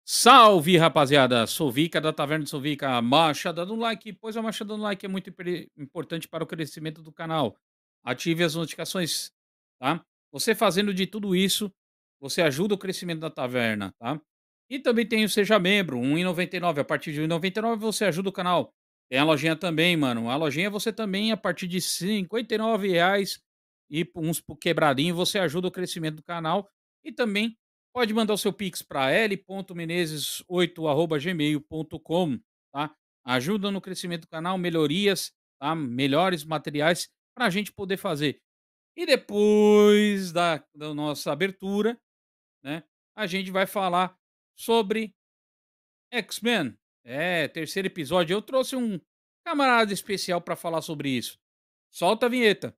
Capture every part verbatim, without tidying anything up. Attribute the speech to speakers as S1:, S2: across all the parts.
S1: Salve, rapaziada! Sou Vika da Taverna de Sovica. Machada no like, pois a machada no like é muito impre- importante para o crescimento do canal. Ative as notificações, tá? Você fazendo de tudo isso, você ajuda o crescimento da taverna, tá? E também tem o Seja Membro, um e noventa e nove. A partir de um e noventa e nove você ajuda o canal. Tem a lojinha também, mano. A lojinha você também, a partir de cinquenta e nove reais e uns quebradinhos, você ajuda o crescimento do canal. E também pode mandar o seu pix para l ponto menezes oito arroba gmail ponto com, tá? Ajuda no crescimento do canal, melhorias, tá? Melhores materiais para a gente poder fazer. E depois da, da nossa abertura, né? A gente vai falar sobre X-Men. É, terceiro episódio. Eu trouxe um camarada especial para falar sobre isso. Solta a vinheta.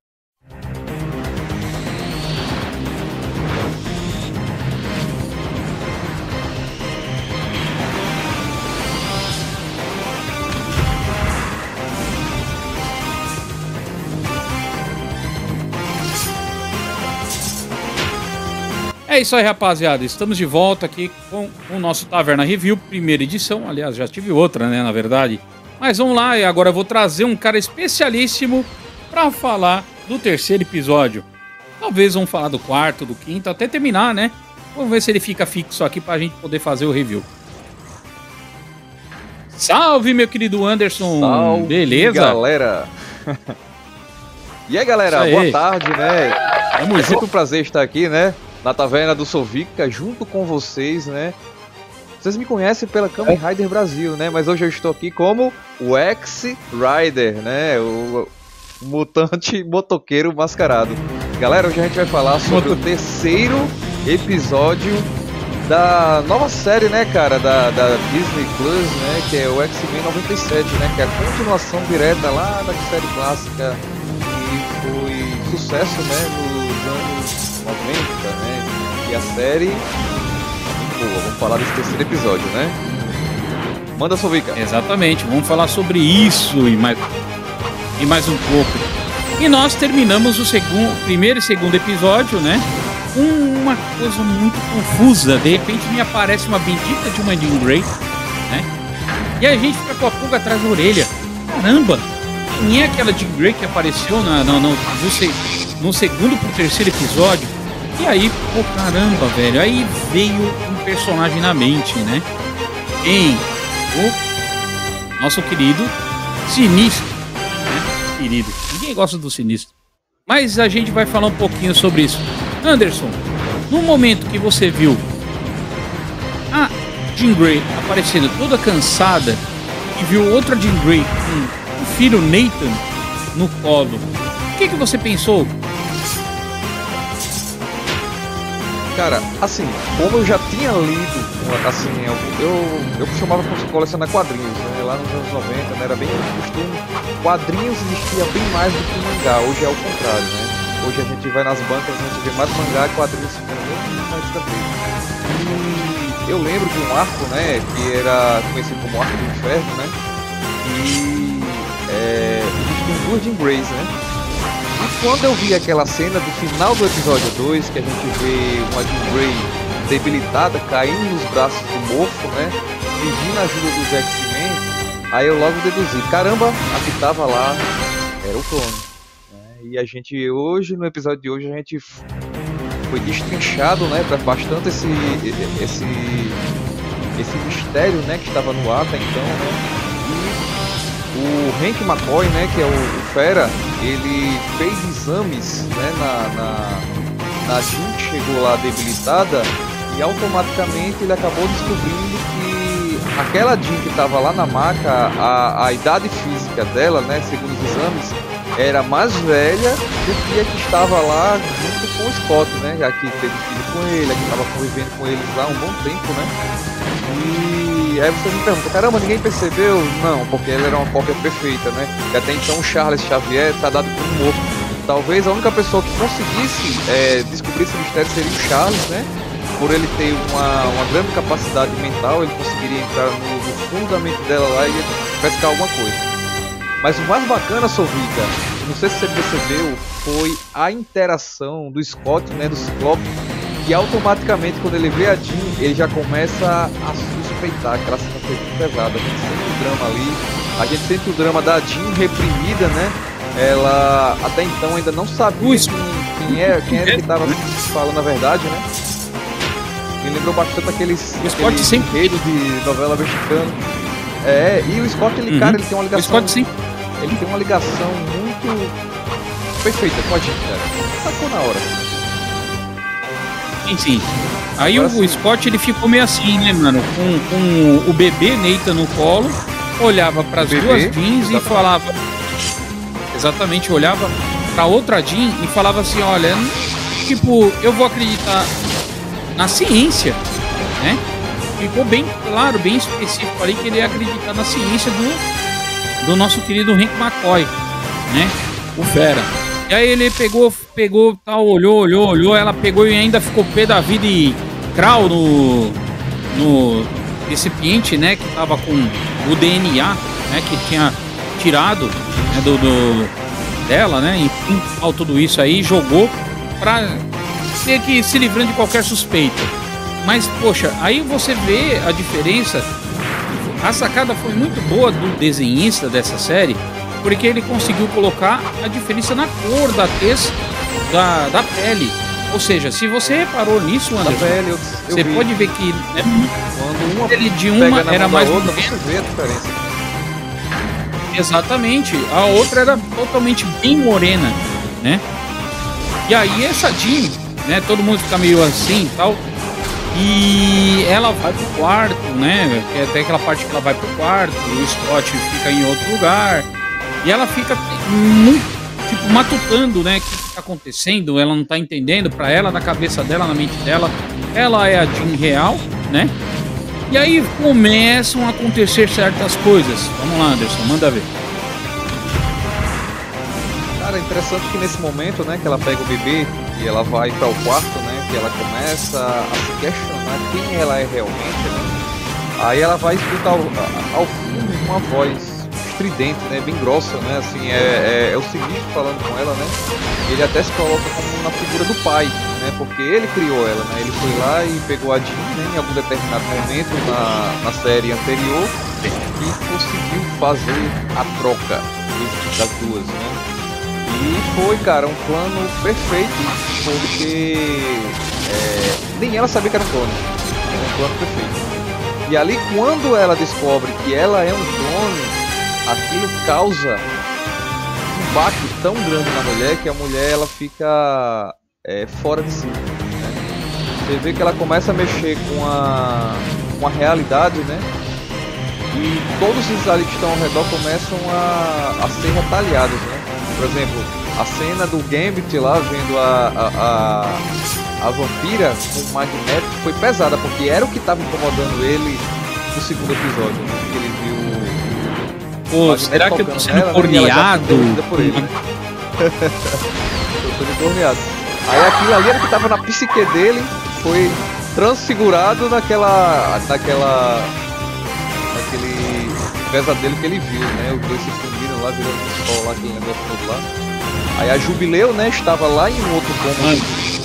S1: É isso aí, rapaziada. Estamos de volta aqui com o nosso Taverna Review, primeira edição. Aliás, já tive outra, né, na verdade. Mas vamos lá, e agora eu vou trazer um cara especialíssimo para falar do terceiro episódio. Talvez vamos falar do quarto, do quinto, até terminar, né? Vamos ver se ele fica fixo aqui pra gente poder fazer o review. Salve, meu querido Anderson!
S2: Salve,
S1: beleza?
S2: Galera! E aí, galera,
S1: aí.
S2: boa tarde, né?
S1: Tamo
S2: É
S1: junto.
S2: sempre um prazer estar aqui, né? Na Taverna do Sovica, junto com vocês, né? Vocês me conhecem pela Kamen Rider Brasil, né? Mas hoje eu estou aqui como o X-Rider, né? O, o mutante motoqueiro mascarado. Galera, hoje a gente vai falar sobre o terceiro episódio da nova série, né, cara? Da, da Disney Plus, né? Que é o X-Men noventa e sete, né? Que é a continuação direta lá da série clássica que foi sucesso, né? Nos anos noventa, né? E a série... Boa, vamos falar desse terceiro episódio, né? Manda, Sovica.
S1: Exatamente, vamos falar sobre isso e mais, e mais um pouco. E nós terminamos o segundo, primeiro e segundo episódio, né? Com uma coisa muito confusa. De repente me aparece uma bendita de uma Jean Grey, né? E a gente fica com a pulga atrás da orelha. Caramba! Quem é aquela Jean Grey que apareceu na, na, no, no, no segundo pro terceiro episódio? E aí, pô, caramba, velho. Aí veio um personagem na mente, né? Quem? O nosso querido Sinistro, né? Querido. Ninguém gosta do Sinistro. Mas a gente vai falar um pouquinho sobre isso. Anderson, no momento que você viu a Jean Grey aparecendo toda cansada e viu outra Jean Grey com o filho Nathan no colo, o que, que você pensou?
S2: Cara, assim, como eu já tinha lido, assim, eu, eu, eu costumava colecionar quadrinhos, né? Lá nos anos noventa, né? Era bem costume. Quadrinhos existia bem mais do que mangá, hoje é o contrário, né? Hoje a gente vai nas bancas, a gente vê mais mangá e quadrinhos ficando muito mais escanteio. E eu lembro de um arco, né? Que era conhecido como Arco do Inferno, né? E é, existiam duas Jean Greys, né? E quando eu vi aquela cena do final do episódio dois, que a gente vê uma Jean Grey debilitada, caindo nos braços do morfo, né? Pedindo ajuda dos X-Men, aí eu logo deduzi, caramba, a que tava lá era o clone. Né? E a gente hoje, no episódio de hoje, a gente foi destrinchado, né? Pra bastante esse, esse, esse mistério, né? Que estava no ar até então, né? O Hank McCoy, né, que é o, o Fera, ele fez exames, né, na, na, na Jean que chegou lá debilitada e automaticamente ele acabou descobrindo que aquela Jean que estava lá na maca, a, a idade física dela, né, segundo os exames, era mais velha do que a que estava lá junto com o Scott, né, a que teve filho com ele, a que estava convivendo com eles lá há um bom tempo, né. E aí você me pergunta, caramba, ninguém percebeu? Não, porque ele era uma cópia perfeita, né? E até então o Charles Xavier tá dado como morto. Talvez a única pessoa que conseguisse é, descobrir esse mistério seria o Charles, né? Por ele ter uma, uma grande capacidade mental, ele conseguiria entrar no, no fundo da mente dela lá e pescar alguma coisa. Mas o mais bacana, Sovica, não sei se você percebeu, foi a interação do Scott, né, do Ciclope, que automaticamente quando ele vê a Jean, ele já começa a, os respeitar, aquela cena foi muito pesada, a gente sente o drama ali, a gente sente o drama da Jean reprimida, né? Ela até então ainda não sabia
S1: Ui,
S2: quem, quem, é, quem era que estava falando a verdade, né? Me lembrou bastante aqueles,
S1: O Scott
S2: aqueles
S1: sempre-
S2: enredos de novela mexicana. É, e o Scott, ele,
S1: Uhum.
S2: cara, ele tem uma
S1: O
S2: ligação.
S1: Scott sempre
S2: Ele tem uma ligação muito perfeita com a gente, cara. Sacou na hora.
S1: Sim, sim. Aí
S2: Agora
S1: o
S2: sim.
S1: Scott ele ficou meio assim, né, mano? Com, com o bebê Nathan no colo, olhava para as
S2: Bebê,
S1: duas Jeans e
S2: exatamente.
S1: falava. Exatamente, olhava para outra Jean e falava assim: olha, tipo, eu vou acreditar na ciência, né? Ficou bem claro, bem específico ali que ele ia acreditar na ciência do, do nosso querido Hank McCoy, né? O Fera. E aí ele pegou, pegou, tal, olhou, olhou, olhou, ela pegou e ainda ficou pé da vida e crau no, no recipiente, né? Que tava com o D N A, né? Que tinha tirado, né, do, do dela, né? Enfim, tal, tudo isso aí, jogou pra ter que se livrando de qualquer suspeita. Mas, poxa, aí você vê a diferença. A sacada foi muito boa do desenhista dessa série, porque ele conseguiu colocar a diferença na cor da tez da, da pele. Ou seja, se você reparou nisso,
S2: Da
S1: Anderson,
S2: pele, eu, eu
S1: você
S2: vi.
S1: pode ver que né,
S2: Quando uma
S1: ele de
S2: pega
S1: uma
S2: na
S1: era
S2: mão da
S1: mais
S2: outra,
S1: morena.
S2: você vê a diferença.
S1: Exatamente. A outra era totalmente bem morena, né? E aí essa Jean, né? Todo mundo fica meio assim e tal. E ela vai pro quarto, né? É até aquela parte que ela vai pro quarto, o Scott fica em outro lugar. E ela fica muito, tipo, matutando, né? O que tá acontecendo, ela não tá entendendo. Pra ela, na cabeça dela, na mente dela, ela é a Jean real, né? E aí começam a acontecer certas coisas. Vamos lá, Anderson, manda ver.
S2: Cara, é interessante que nesse momento, né, que ela pega o bebê e ela vai para o quarto, né, que ela começa a se questionar quem ela é realmente, né? Aí ela vai escutar ao, a- ao fundo uma voz estridente, né, bem grossa, né, assim, é, é, é o Sinistro falando com ela, né? Ele até se coloca como na figura do pai, né, porque ele criou ela, né? Ele foi lá e pegou a Jean, né, em algum determinado momento na, na série anterior e conseguiu fazer a troca das duas, né? E foi, cara, um plano perfeito, porque é, nem ela sabia que era um clone. Era um plano perfeito. E ali, quando ela descobre que ela é um clone, aquilo causa um baque tão grande na mulher que a mulher ela fica é, fora de si. Né? Você vê que ela começa a mexer com a, com a realidade, né? E todos os ali que estão ao redor começam a, a ser retalhados, né? Por exemplo, a cena do Gambit lá, vendo a, a, a, a vampira com o Magneto foi pesada, porque era o que estava incomodando ele no segundo episódio, né? Que ele viu o
S1: Pô,
S2: Magneto
S1: será que eu tô
S2: tocando
S1: sendo
S2: nela, né? E ela já
S1: corneado?
S2: foi corrida por ele, né? Eu tô sendo corneado. Aí aquilo ali era que estava na psique dele, foi transfigurado naquela... naquela... naquele pesadelo que ele viu, né? Os dois se fundiram lá, virando um sol lá, aquele negócio todo lá. Aí a Jubileu, né, estava lá em um outro cômodo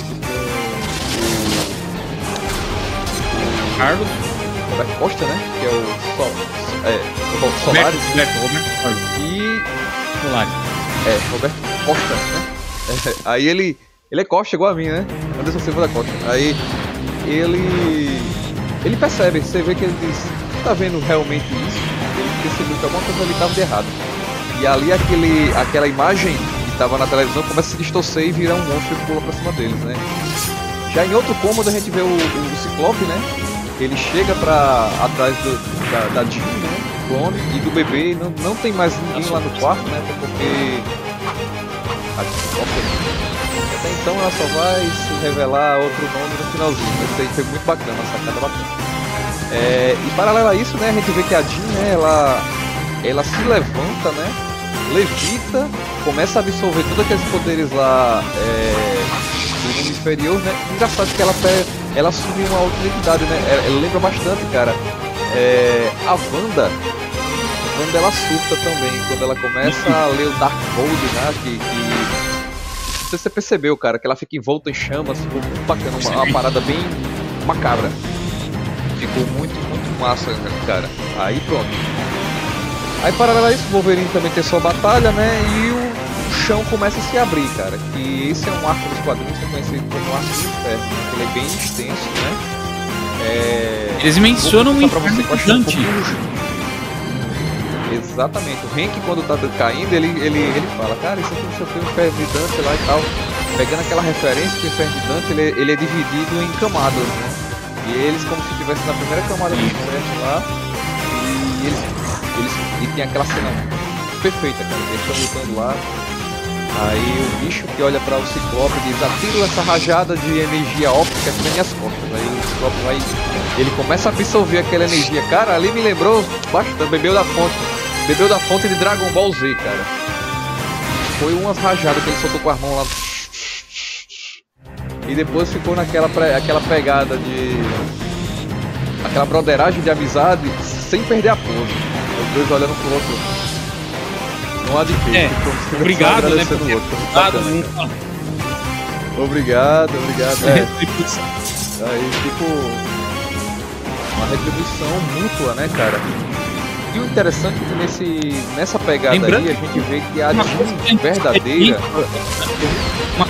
S2: com
S1: Carlos?
S2: o Roberto Costa, né? Que é o Sol, é, o Ro- Solaris, né?
S1: Roberto, Roberto Carlos.
S2: E
S1: Solaris.
S2: é, Roberto Costa, né? É, aí ele, ele é Costa igual a mim, né? Anderson Silva da Costa. Aí ele, ele percebe, você vê que ele diz, você tá vendo realmente isso? Ele percebeu que alguma coisa ali estava de errado. E ali aquele, aquela imagem que estava na televisão começa a se distorcer e virar um monstro que pula pra cima deles, né? Já em outro cômodo a gente vê o, o, o Ciclope, né? Ele chega pra atrás do, da, da Jean, né? Clone, e do bebê, e não, não tem mais ninguém lá no quarto, né? Porque a Ciclope, até então ela só vai se revelar outro nome no finalzinho. Isso aí foi muito bacana, uma sacada bacana. É, e paralelo a isso, né, a gente vê que a Jean, né, ela, ela se levanta, né, levita, começa a absorver todos aqueles poderes lá é, do mundo inferior, né. Engraçado que ela, ela assume uma outra identidade, né, ela, ela lembra bastante, cara, é, a Wanda. A Wanda ela surta também quando ela começa a ler o Darkhold, né, que, que não sei se você percebeu, cara, que ela fica envolta em chamas, ficou muito bacana, uma, uma parada bem macabra. Ficou muito, muito massa, cara. Aí pronto. Aí paralelo a isso, o Wolverine também tem sua batalha, né? E o chão começa a se abrir, cara. Que esse é um arco dos quadrinhos que é conhecido como Arco do Inferno, né? Ele é bem extenso, né? É...
S1: Eles mencionam o
S2: pra você
S1: Inferno
S2: um Exatamente. O Hank, quando tá caindo, ele, ele, ele fala, cara, isso aqui não sei o que, o Inferno de Dante lá e tal. Pegando aquela referência que o Inferno de Dante, ele, ele é dividido em camadas, né? E eles como se estivessem na primeira camada do Inferno lá. E eles, eles... E tem aquela cena perfeita, cara. Eles estão lutando lá. Aí o bicho que olha para o Ciclope diz, atiro essa rajada de energia óptica aqui nas minhas costas. Aí o Ciclope vai... Ele começa a absorver aquela energia. Cara, ali me lembrou bastante, bebeu da fonte. Bebeu da fonte de Dragon Ball Z, cara. Foi umas rajadas que ele soltou com as mãos lá. E depois ficou naquela aquela pegada de... Aquela broderagem de amizade sem perder a pose. Os dois olhando pro outro. Não há de feito.
S1: É, obrigado, né?
S2: Outro.
S1: Obrigado,
S2: bacana, obrigado, obrigado. É. Aí, tipo... Uma retribuição mútua, né, cara? E o interessante é que nesse, nessa pegada Lembrando aí, a gente vê que a Jean verdadeira...
S1: Uma...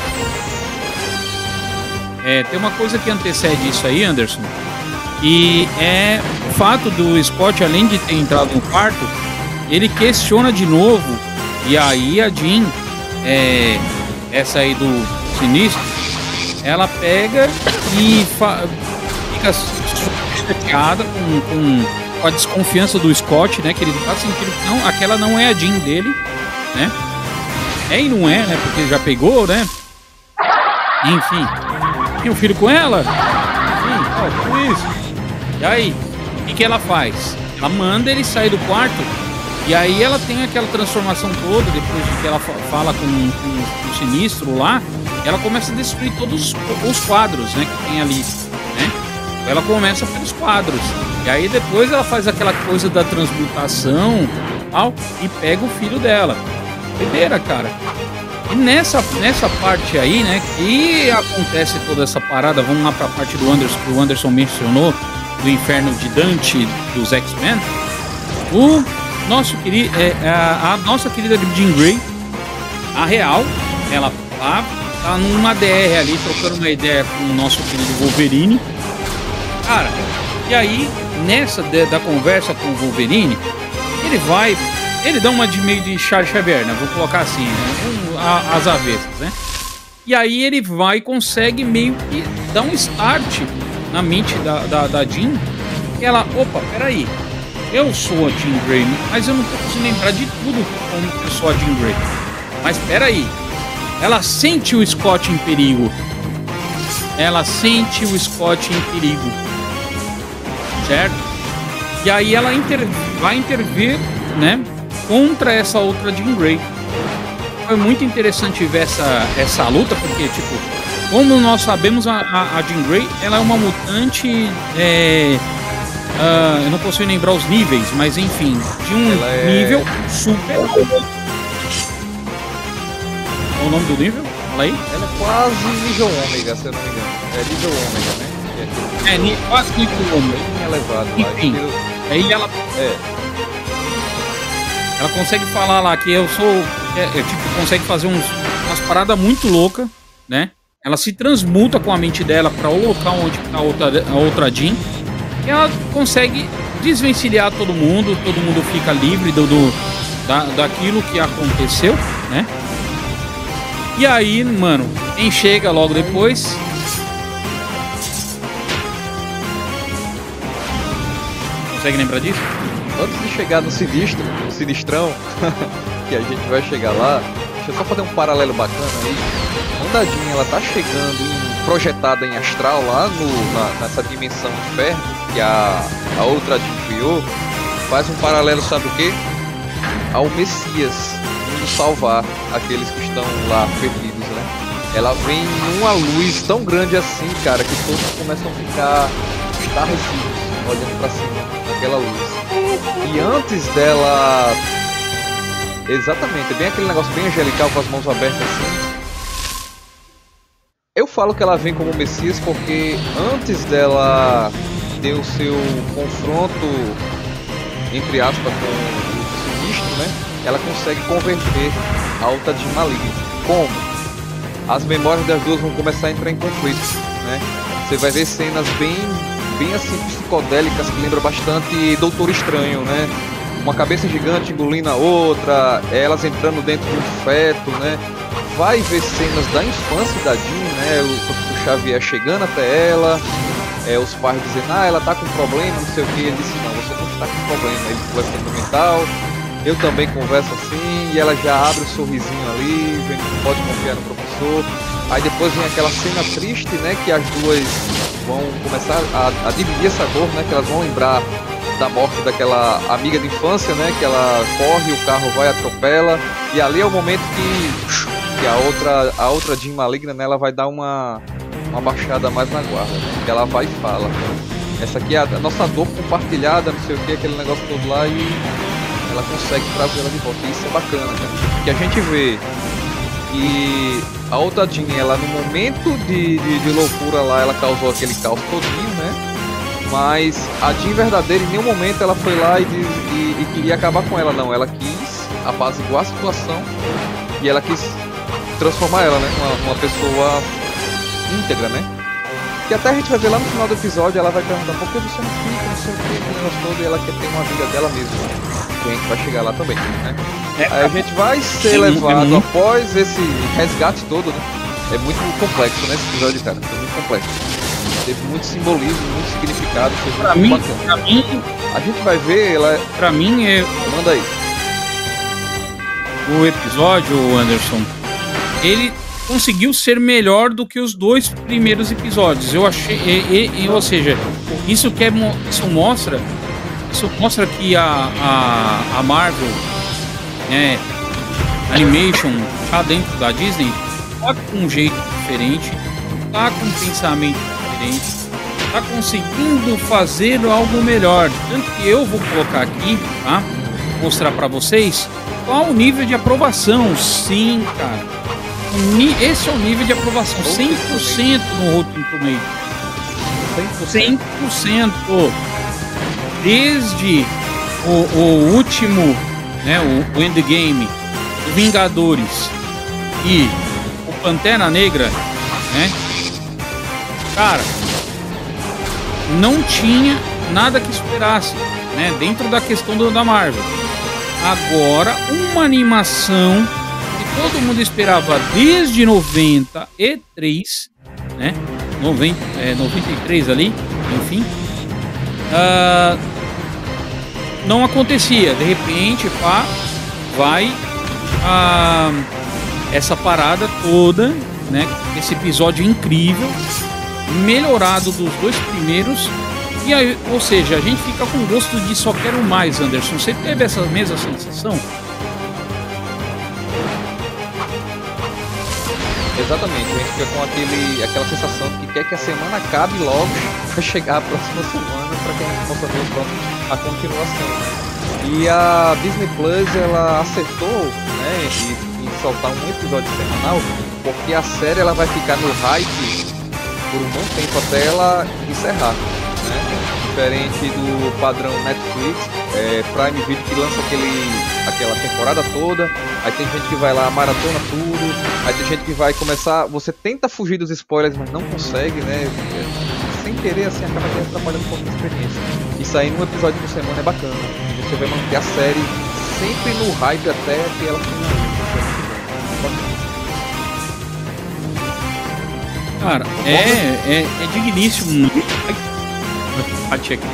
S1: É, tem uma coisa que antecede isso aí, Anderson, e é o fato do Scott, além de ter entrado no quarto, ele questiona de novo, e aí a Jean, é, essa aí do Sinistro, ela pega e fa... fica chateada com, com, com a desconfiança do Scott, né, que ele tá sentindo que não, aquela não é a Jean dele, né, é e não é, né, porque ele já pegou, né, enfim, tem um filho com ela, enfim, ó, tudo isso. E aí, o que, que ela faz? Ela manda ele sair do quarto. E aí ela tem aquela transformação toda. Depois de que ela fala com, com, com o Sinistro lá, ela começa a destruir todos os quadros, né, que tem ali, né? Ela começa pelos quadros. E aí depois ela faz aquela coisa da transmutação tal, e pega o filho dela. Doideira, cara. E nessa, nessa parte aí, né, que acontece toda essa parada, vamos lá pra parte do Anderson, que o Anderson mencionou, do Inferno de Dante, dos X-Men, o nosso querido, é, a, a nossa querida Jean Grey, a real, ela tá, tá numa D R ali, trocando uma ideia com o nosso querido Wolverine, cara, e aí, nessa de, da conversa com o Wolverine, ele vai, ele dá uma de meio de Charles Xavier, né, vou colocar assim, né, um, a, as avessas, né, e aí ele vai e consegue meio que dar um start na mente da, da, da Jean, e ela, opa, peraí, eu sou a Jean Grey, mas eu não tô conseguindo lembrar de tudo como eu sou a Jean Grey. Mas peraí, ela sente o Scott em perigo. Ela sente o Scott em perigo. Certo? E aí ela inter... vai intervir, né, contra essa outra Jean Grey. Foi muito interessante ver essa, essa luta, porque, tipo, como nós sabemos, a, a, a Jean Grey, ela é uma mutante, é, uh, eu não consigo lembrar os níveis, mas enfim, de um é... nível super... Qual é o nome do nível? Fala aí.
S2: Ela é quase nível ômega, se eu não me engano. É nível ômega, né?
S1: É, é nível, quase nível ômega.
S2: Bem elevado lá.
S1: Enfim, aí ela... É. Ela consegue falar lá que eu sou... É, é, tipo, consegue fazer uns, umas paradas muito loucas, né? Ela se transmuta com a mente dela para o local onde está a outra, a outra Jean. E ela consegue desvencilhar todo mundo. Todo mundo fica livre do, do, da, daquilo que aconteceu, né? E aí, mano, quem chega logo depois... Consegue lembrar disso?
S2: Antes de chegar no Sinistro, no Sinistrão, que a gente vai chegar lá, deixa eu só fazer um paralelo bacana aí. Quando a Jean, ela tá chegando em, projetada em astral lá no, na, nessa dimensão inferno que a, a outra Jean criou, faz um paralelo, sabe o quê? Ao Messias indo salvar aqueles que estão lá perdidos, né? Ela vem em uma luz tão grande assim, cara, que todos começam a ficar estarrecidos, olhando pra cima naquela luz. E antes dela... Exatamente, bem aquele negócio bem angelical com as mãos abertas assim. Eu falo que ela vem como Messias porque antes dela ter o seu confronto, entre aspas, com o Sinistro, né? Ela consegue converter a outra Jean maligna. Como? As memórias das duas vão começar a entrar em conflito, né? Você vai ver cenas bem, bem assim psicodélicas que lembram bastante Doutor Estranho, né? Uma cabeça gigante engolindo a outra, elas entrando dentro de um feto, né? Vai ver cenas da infância da Jean, né? O professor Xavier chegando até ela, é, os pais dizendo, ah, ela tá com problema, não sei o que. Ele disse, não, você não está com problema. Ele conversa no mental, eu também converso assim, e ela já abre o sorrisinho ali, vendo que pode confiar no professor. Aí depois vem aquela cena triste, né? Que as duas vão começar a, a dividir essa dor, né? Que elas vão lembrar da morte daquela amiga de infância, né? Que ela corre, o carro vai, atropela, e ali é o momento que que a outra, a outra Jean maligna, né, ela vai dar uma, uma baixada mais na guarda, né, que ela vai e fala, essa aqui é a, a nossa dor compartilhada, não sei o que, aquele negócio todo lá, e ela consegue trazer ela de volta, e isso é bacana, né, que a gente vê que a outra Jean, ela no momento de, de, de loucura lá, ela causou aquele caos todinho, né, mas a Jean verdadeira, em nenhum momento ela foi lá e, diz, e, e queria acabar com ela, não, ela quis apaziguar a situação, e ela quis transformar ela, né, uma, uma pessoa íntegra, né, que até a gente vai ver lá no final do episódio, ela vai perguntar por que você não fica, não sei o que, aquele negócio todo, e ela quer ter uma vida dela mesma, né? E a gente vai chegar lá também, né. É, aí a gente vai ser sim, levado é após esse resgate todo, né, é muito complexo, né, esse episódio, cara, foi muito complexo, teve muito simbolismo, muito significado, foi muito pra mim, bacana. Pra mim, a gente vai ver, ela...
S1: Pra mim, é...
S2: Manda aí.
S1: O episódio, Anderson, ele conseguiu ser melhor do que os dois primeiros episódios. Eu achei, e, e, e, ou seja, isso que é, isso mostra, isso mostra que a, a, a Marvel, né, Animation, tá dentro da Disney, tá com um jeito diferente, tá com um pensamento diferente, tá conseguindo fazer algo melhor. Tanto que eu vou colocar aqui, tá, mostrar para vocês qual o nível de aprovação. Sim, cara. Esse é o nível de aprovação, cem por cento no Rotten Tomatoes. cem por cento. Desde o, o último, né, o, o Endgame, o Vingadores e o Pantera Negra, né? Cara, não tinha nada que esperasse, né, dentro da questão do, da Marvel. Agora, uma animação todo mundo esperava desde noventa e três, né? noventa, é, noventa e três ali, enfim. Uh, não acontecia. De repente, pá, vai uh, essa parada toda, né? Esse episódio incrível, melhorado dos dois primeiros. E aí, ou seja, a gente fica com gosto de só quero mais, Anderson. Você teve essa mesma sensação?
S2: Exatamente, a gente fica com aquele, aquela sensação de que quer que a semana acabe logo para chegar a próxima semana para que a gente possa ver a continuação, né? E a Disney Plus, ela acertou, né, em, em soltar um episódio semanal, porque a série ela vai ficar no hype por um bom tempo até ela encerrar, né? Diferente do padrão Netflix, é, Prime Video, que lança aquele, aquela temporada toda, aí tem gente que vai lá, maratona tudo, aí tem gente que vai começar, você tenta fugir dos spoilers, mas não consegue, né, sem querer, assim, acaba atrapalhando um pouco a experiência. Isso aí num episódio por semana é bacana, você vai manter a série sempre no hype até que ela finalize.
S1: Cara, é, é, é digníssimo. Bati aqui.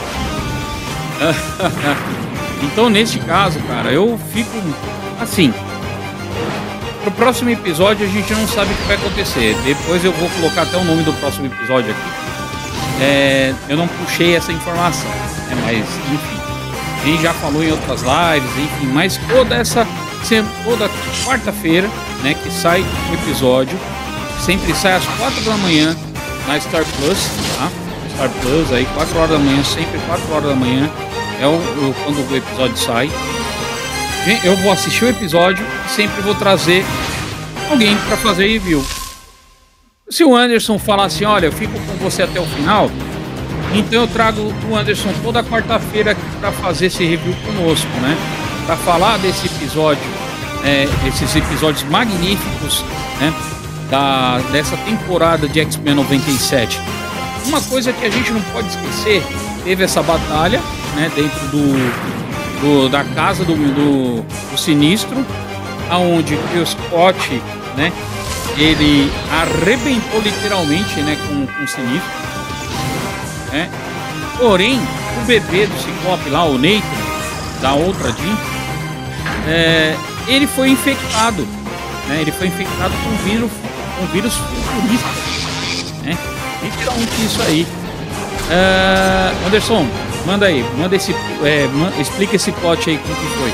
S1: Então, nesse caso, cara, eu fico assim. Pro próximo episódio a gente não sabe o que vai acontecer. Depois eu vou colocar até o nome do próximo episódio aqui. É, eu não puxei essa informação, né, mas enfim, a gente já falou em outras lives, enfim, mas toda essa toda quarta-feira, né, que sai o episódio, sempre sai às quatro da manhã na Star Plus, tá? Star Plus aí, quatro horas da manhã, sempre quatro horas da manhã é o, o, quando o episódio sai. Eu vou assistir o episódio e sempre vou trazer alguém para fazer review. Se o Anderson falar assim, olha, eu fico com você até o final, Então eu trago o Anderson toda quarta-feira aqui para fazer esse review conosco, né? Para falar desse episódio, é, esses episódios magníficos, né? Da, dessa temporada de X-Men noventa e sete. Uma coisa que a gente não pode esquecer, teve essa batalha, né? Dentro do, do da casa do, do, do Sinistro, aonde o Scott, né? Ele arrebentou literalmente, né? Com, com o Sinistro. É. Porém, o bebê do Ciclope lá, o Nathan, da outra Jean, é, ele foi infectado, né? Ele foi infectado com vírus, com vírus futurista, né? Literalmente isso aí. É, Anderson, manda aí, manda esse, é, man, explica esse plot aí como que foi.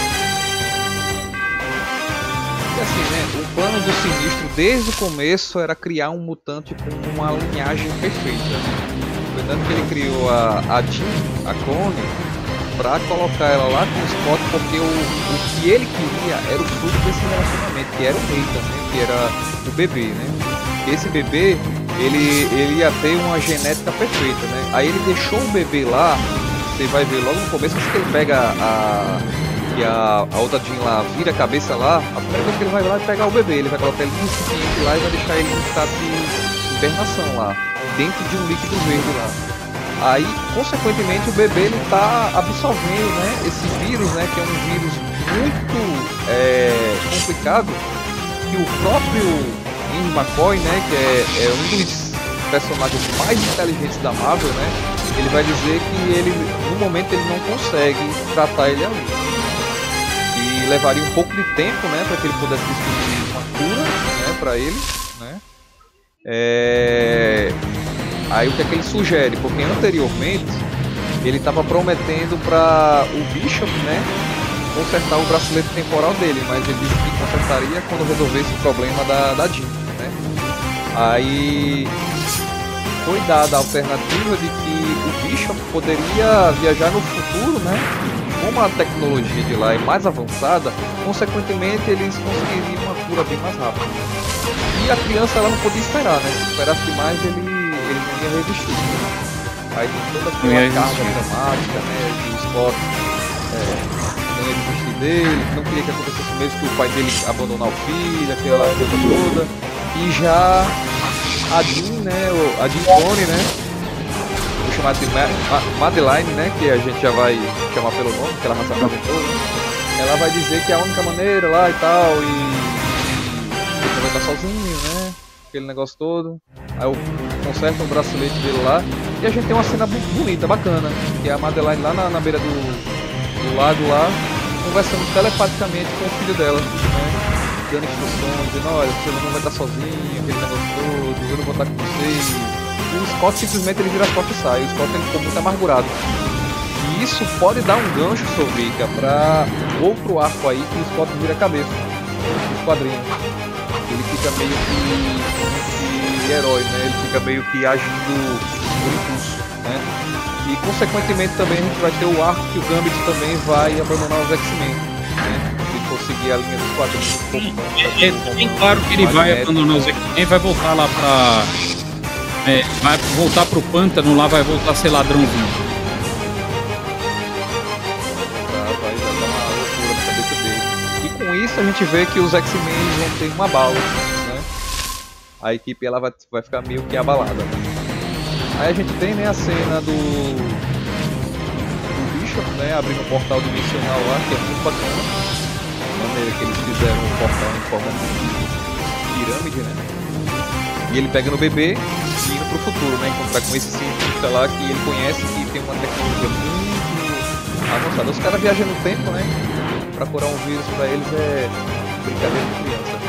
S2: E assim, né? O plano do Sinistro desde o começo era criar um mutante com uma linhagem perfeita. Tanto que ele criou a, a Jean, a clone, pra colocar ela lá com o Scott, porque o, o que ele queria era o fruto desse relacionamento, que era o Nathan, né? Que era o bebê, né? Esse bebê, ele, ele ia ter uma genética perfeita, né? Aí ele deixou o bebê lá, você vai ver logo no começo, assim que ele pega a... que a, a outra Jean lá vira a cabeça lá, a primeira coisa que ele vai lá é pegar o bebê, ele vai colocar ele no recipiente lá e vai deixar ele em estado de hibernação lá, dentro de um líquido verde lá. Aí, consequentemente, o bebê ele tá absorvendo, né, esse vírus, né, que é um vírus muito é, complicado, que o próprio Ian McCoy, né, que é, é um dos personagens mais inteligentes da Marvel, né, ele vai dizer que ele, no momento, ele não consegue tratar ele ali. E levaria um pouco de tempo, né, para que ele pudesse descobrir uma cura, né, para ele, né. É... Aí o que é que ele sugere? Porque anteriormente ele estava prometendo para o Bishop, né, consertar o bracelete temporal dele, mas ele disse que consertaria quando resolvesse o problema da, da Jean, né? Aí foi dada a alternativa de que o Bishop poderia viajar no futuro, né? Como a tecnologia de lá é mais avançada, consequentemente eles conseguiriam uma cura bem mais rápida, né? E a criança ela não podia esperar, né? Se esperasse demais ele, ele não ia resistir. Aí tem toda aquela carga dramática, né? Que o Scott é, não ia desistir dele, não queria que acontecesse mesmo que o pai dele abandonar o filho, aquela coisa toda. E já a Jean, né? A Jean Clone, né? Vou chamar de Ma Ma Madeline, né? Que a gente já vai chamar pelo nome, que ela raça apresentou, né? Ela vai dizer que é a única maneira lá e tal, e ele vai estar sozinho, né? Aquele negócio todo. Aí eu conserto o bracelete dele lá. E a gente tem uma cena bonita, bacana. Que é a Madeline lá na, na beira do, do lago lá, conversando telepaticamente com o filho dela, né? Dando instruções, dizendo, olha, você não vai estar sozinho, aquele negócio todo, eu não vou estar com vocês. E o Scott simplesmente ele vira as costas e sai. O Scott ele ficou muito amargurado. E isso pode dar um gancho, Sovica, pra outro arco aí que o Scott vira a cabeça dos quadrinhos. Ele fica meio que, que herói, né? Ele fica meio que agindo por impulso, né? E consequentemente também a gente vai ter o arco que o Gambit também vai abandonar os X-Men, né? Se for seguir a linha dos quadrinhos um pouco.
S1: É, é bem claro que ele vai médico. abandonar os X-Men, vai voltar lá pra... É, vai voltar pro pântano lá, vai voltar a ser ladrãozinho.
S2: Vai, vai dar uma loucura na cabeça dele. E com isso a gente vê que os X-Men vão ter uma bala, né? A equipe ela vai, vai ficar meio que abalada, né? Aí a gente tem, né, a cena do, do Bishop, né, abrindo um portal dimensional lá, que é muito bacana. A maneira que eles fizeram o portal em forma de pirâmide, né? E ele pega no bebê e indo pro futuro, né? Encontrar com esse cientista lá que ele conhece, que tem uma tecnologia muito avançada. Os caras viajam no tempo, né? Pra curar um vírus pra eles é brincadeira de criança.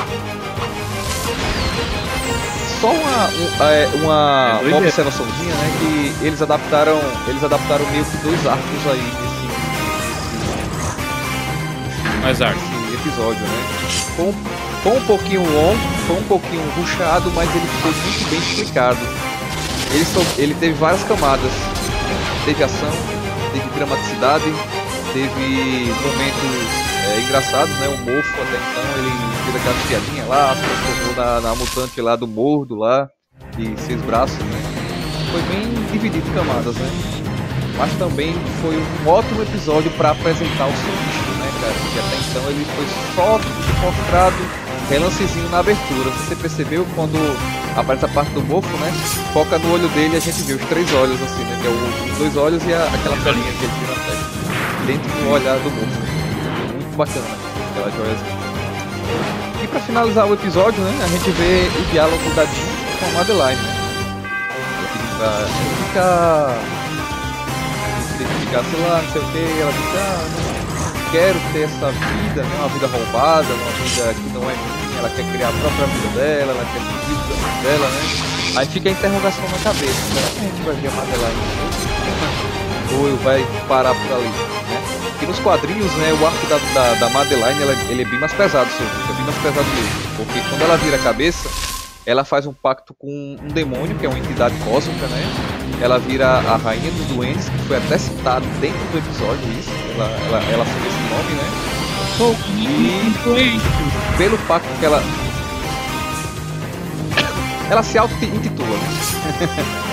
S2: Só uma, uma, uma, uma observaçãozinha, né? Que eles adaptaram, eles adaptaram meio que dois arcos aí nesse, nesse,
S1: Mais arcos.
S2: nesse episódio, né? Foi, foi um pouquinho longo, foi um pouquinho rushado, mas ele ficou muito bem explicado. Ele, só, ele teve várias camadas. Teve ação, teve dramaticidade, teve momentos é, engraçados, né? O mofo até então, ele fez aquela piadinha lá, se transformou na, na mutante lá do Mordo lá, de seis braços, né? foi bem dividido em camadas, né? Mas também foi um ótimo episódio para apresentar o Sinistro, né, cara? Que até então ele foi só mostrado relancezinho na abertura. Você percebeu quando aparece a parte do mofo, né? Foca no olho dele e a gente vê os três olhos, assim, né? Que é o, os dois olhos e a, aquela bolinha que ele tira na testa. Dentro do olhar do mofo. Muito bacana, aquela joiazinha. E pra finalizar o episódio, né? A gente vê o diálogo da Jean com a Madeline, né? Ela fica... ficar, sei lá, não sei o que, ela diz, ah, não quero ter essa vida, né, uma vida roubada, uma vida que não é minha, ela quer criar a própria vida dela, ela quer seguir o caminho dela, né? Aí fica a interrogação na cabeça, será que a gente vai ver a Madeline ou vai parar por ali, né? E nos quadrinhos, né, o arco da, da, da Madeline, ela, ele é bem mais pesado, senhor, é bem mais pesado mesmo, porque quando ela vira a cabeça, ela faz um pacto com um demônio, que é uma entidade cósmica, né? Ela vira a rainha dos duendes, que foi até citado dentro do episódio, isso. Ela, ela, ela assume esse nome, né? E pelo pacto que ela... ela se auto-intitula, né?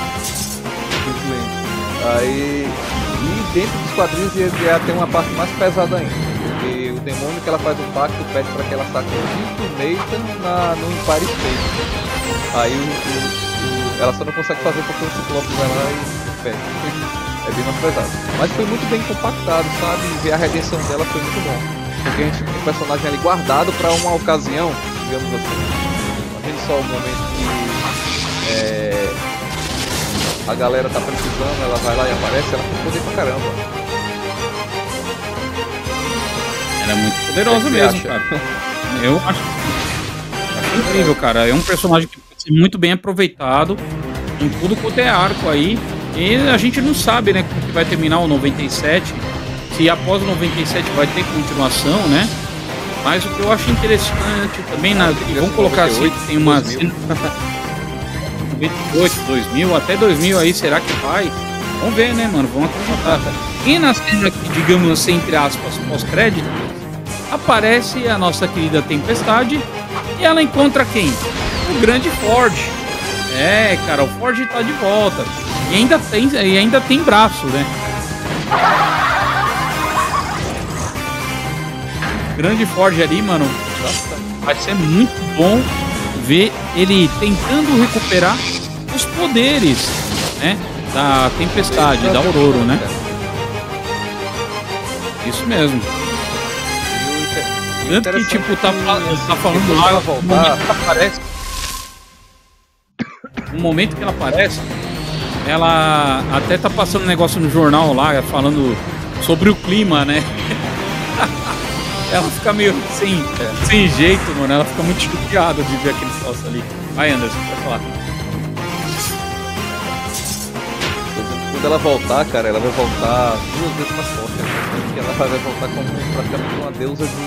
S2: Aí... E dentro dos quadrinhos ia ter uma parte mais pesada ainda. Porque o demônio que ela faz um pacto pede para que ela saque o Victor Nathan na, no Empire State. Aí o, o, o, ela só não consegue fazer porque o Ciclope vai lá e pede. É bem mais pesado. Mas foi muito bem compactado, sabe? E ver a redenção dela foi muito bom. Porque a gente tem um personagem ali guardado para uma ocasião, digamos assim. Imagine só o momento que é, a galera tá precisando, ela vai lá e aparece, ela tem poder pra caramba.
S1: Ela é muito poderosa mesmo, acha? Cara. Eu acho, acho incrível, cara. É um personagem que pode ser muito bem aproveitado em tudo quanto é arco aí. E a gente não sabe, né, como que vai terminar o noventa e sete. Se após o noventa e sete vai ter continuação, né? Mas o que eu acho interessante também, na, e vamos colocar assim, tem uma cena... noventa e oito, dois mil, até dois mil aí, será que vai? Vamos ver, né, mano? Vamos acreditar. E na cena que, digamos assim, entre aspas, pós-crédito, aparece a nossa querida Tempestade e ela encontra quem? O grande Ford. É, cara, o Ford tá de volta. E ainda tem, e ainda tem braço, né? Grande Ford ali, mano. Vai ser muito bom ver ele tentando recuperar os poderes, né? Da Tempestade, da Aurora, né? Isso mesmo. Tanto que, tipo, tá, tá falando lá, o momento que ela aparece. No momento que ela aparece, ela até tá passando um negócio no jornal lá, falando sobre o clima, né? Ela fica meio sem, é. sem jeito, mano. Ela fica muito chateada de ver aquele troço ali. Vai, Anderson, vai falar.
S2: Quando ela voltar, cara, ela vai voltar duas vezes mais forte. Né? Porque ela vai voltar como praticamente uma deusa de,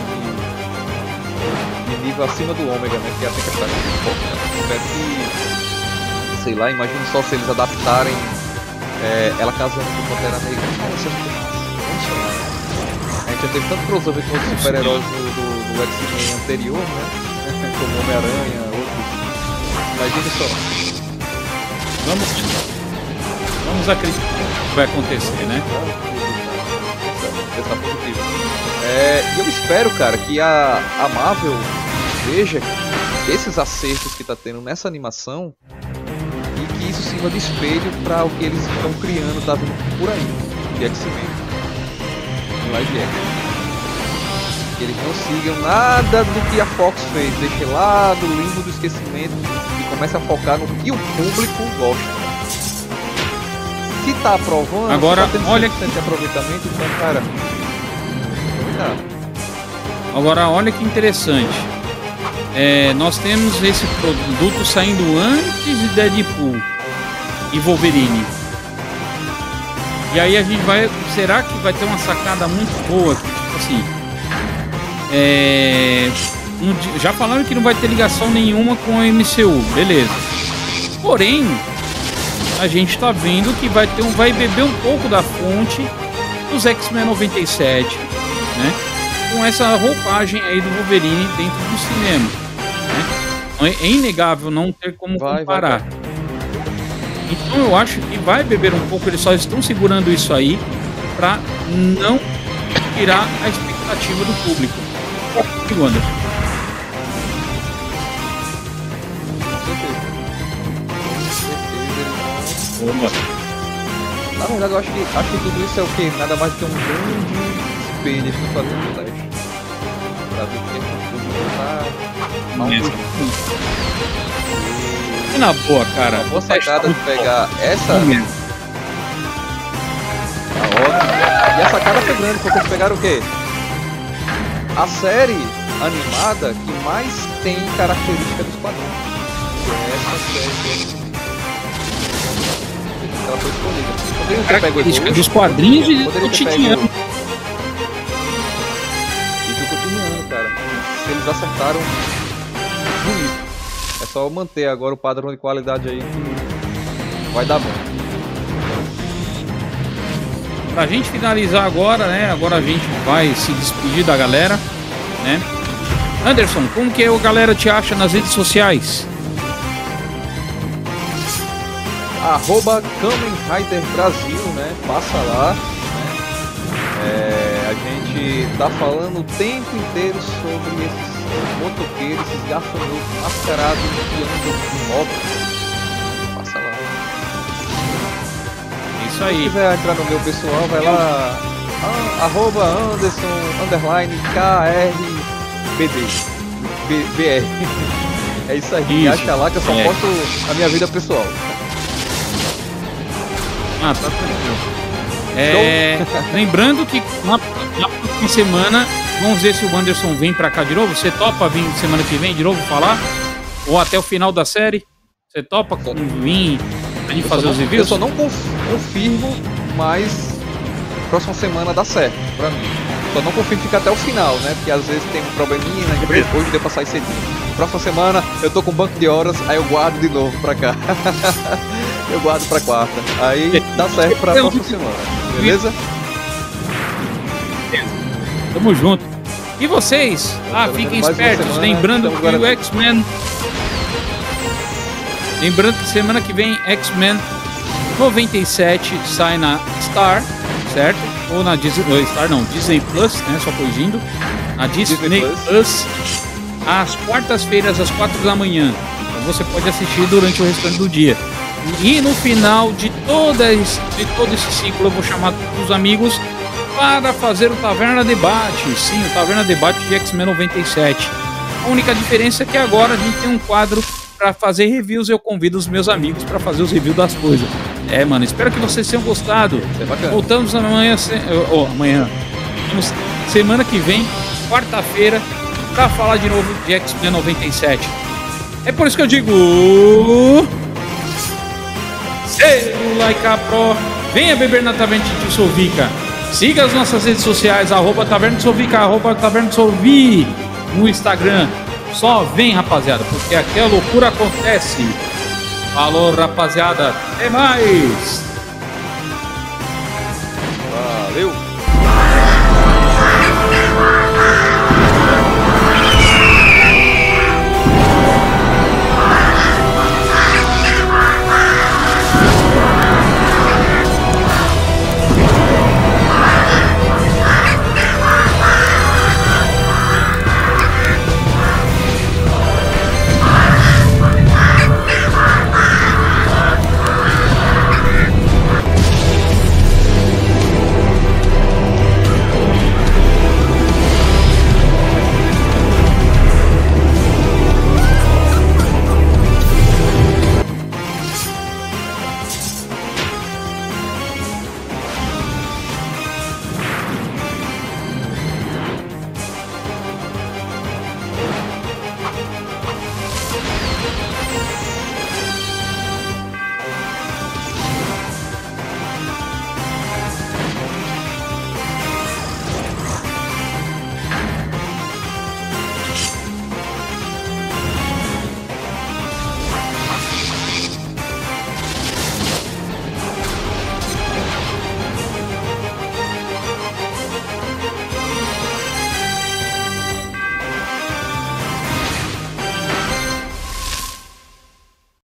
S2: de, de nível acima do ômega, né? Que é a tempestade muito forte. Né? Espero que, sei lá, imagine só se eles adaptarem é, ela casando com o Pantera Negra. Cara, isso é muito massa. Vamos sonhar, né? A gente já teve tanto crossover com os super-heróis do, do, do X-Men anterior, né? Como Homem-Aranha, outros. Imagina só.
S1: Vamos, vamos acreditar que vai acontecer, né?
S2: Pensar positivo. É, e eu espero, cara, que a, a Marvel veja esses acertos que tá tendo nessa animação e que isso sirva de espelho para o que eles estão criando, tá vindo por aí, de X-Men. Live action. Que eles não sigam nada do que a Fox fez, deixe lá do limbo do esquecimento e comece a focar no que o público gosta. Se tá aprovando,
S1: agora,
S2: se tá
S1: olha
S2: que de aproveitamento, então, cara, aproveitar.
S1: Agora, olha que interessante. É, nós temos esse produto saindo antes de Deadpool e Wolverine. E aí a gente vai... Será que vai ter uma sacada muito boa aqui? Tipo assim... É, um, já falaram que não vai ter ligação nenhuma com a M C U. Beleza. Porém... A gente tá vendo que vai, ter um, vai beber um pouco da fonte dos X-Men noventa e sete. Né? Com essa roupagem aí do Wolverine dentro do cinema. Né? É inegável não ter como
S2: vai,
S1: comparar.
S2: Vai,
S1: Então eu acho que vai beber um pouco, eles só estão segurando isso aí pra não tirar a expectativa do público. Concordo, Anderson?
S2: Com certeza. Com certeza. Na verdade, eu acho que, acho que tudo isso é o quê? Nada mais do que um grande espelho que estão fazendo o teste. Pra ver o que o público tá mal
S1: Mesmo. E na boa, cara.
S2: Uma boa
S1: o teste tá
S2: sacada de
S1: muito
S2: pegar
S1: bom.
S2: essa.
S1: Bom mesmo.
S2: Tá ótimo. E a sacada foi grande, porque eles pegaram o quê? A série animada que mais tem característica dos quadrinhos. Essa série ela foi escolhida. Poderiam ter pego
S1: Característica
S2: Evolution,
S1: dos quadrinhos e do
S2: poderiam ter
S1: cotidiano.
S2: pego- E do cotidiano, cara. Eles acertaram bonito. É só manter agora o padrão de qualidade aí que vai dar bom.
S1: Pra gente finalizar agora, né? Agora a gente vai se despedir da galera, né? Anderson, como que a galera te acha nas redes sociais?
S2: Arroba Kamen Rider Brasil, né? Passa lá, né? É, a gente tá falando o tempo inteiro sobre esses motoqueiros, esses gafanhotos mascarados que andam de moto. Passa lá.
S1: Isso
S2: Se
S1: aí.
S2: quiser entrar no meu pessoal, vai lá. Ah, arroba Anderson underline K R B D. B- BR. É isso aí. Me
S1: Isso,
S2: acha lá que eu só
S1: é.
S2: posto a minha vida pessoal.
S1: Ah, tá tranquilo. É, lembrando que na, na próxima semana, vamos ver se o Anderson vem pra cá de novo. Você topa vir semana que vem de novo falar? Ou até o final da série? Você topa com- vir a gente
S2: Eu
S1: fazer
S2: só
S1: os
S2: não-
S1: reviews?
S2: Eu só não conf- confirmo, mas próxima semana dá certo pra mim. Só não confirmo ficar até o final, né? Porque às vezes tem um probleminha, né?
S1: Beleza.
S2: Hoje deu pra sair cedinho. Próxima semana eu tô com um banco de horas, aí eu guardo de novo pra cá. Eu guardo pra quarta. Aí dá certo pra próxima semana. Beleza?
S1: Tamo junto. E vocês? Ah,
S2: Pelo
S1: fiquem
S2: menos mais uma
S1: espertos.
S2: semana,
S1: Lembrando
S2: estamos
S1: que o
S2: garantidos.
S1: X-Men. Lembrando que semana que vem X-Men noventa e sete sai na Star, certo? Ou na Disney. Não, Star não, Disney Plus, né? Só corrigindo. Na Disney,
S2: Disney
S1: Plus.
S2: Plus.
S1: Às quartas-feiras, às quatro da manhã. Então você pode assistir durante o restante do dia. E no final de, todas, de todo esse ciclo, eu vou chamar todos os amigos para fazer o Taverna Debate. Sim, o Taverna Debate de X-Men noventa e sete. A única diferença é que agora a gente tem um quadro para fazer reviews e eu convido os meus amigos para fazer os reviews das coisas. É, mano, espero que vocês tenham gostado.
S2: Isso é bacana.
S1: Voltamos amanhã, se... oh, amanhã. Vamos semana que vem, quarta-feira, para falar de novo de X-Men noventa e sete. É por isso que eu digo... Celulaica Pro, venha beber na Taverna de Sovica. Siga as nossas redes sociais, arroba Taverna de Sovica, arroba Taverna de Sovi no Instagram. Só vem, rapaziada, porque aqui a loucura acontece. Falou, rapaziada. Até mais.
S2: Valeu!